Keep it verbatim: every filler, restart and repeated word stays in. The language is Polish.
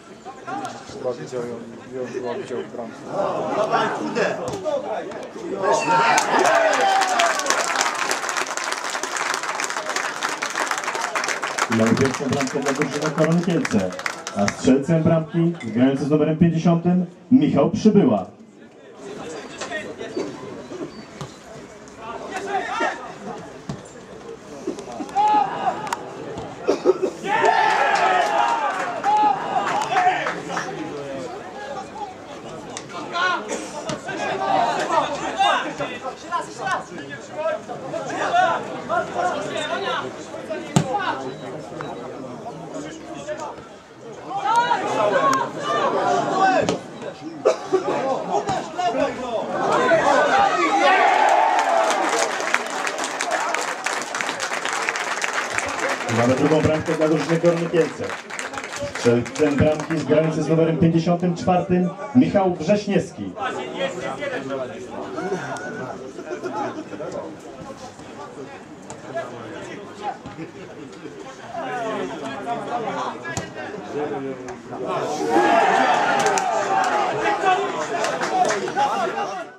Chyba widział ją, ją chyba widział w bramce. Dawaj, kurde! Mamy pierwszą bramkę dla drużyny Korony Kielce, a strzelcem bramki, grający z numerem pięćdziesiątym, Michał Przybyła. Mamy drugą bramkę dla drużyny Korony Kielce. Strzelcem bramki grający z numerem pięćdziesiątym czwartym, Michał Wrześniewski. Dawaj!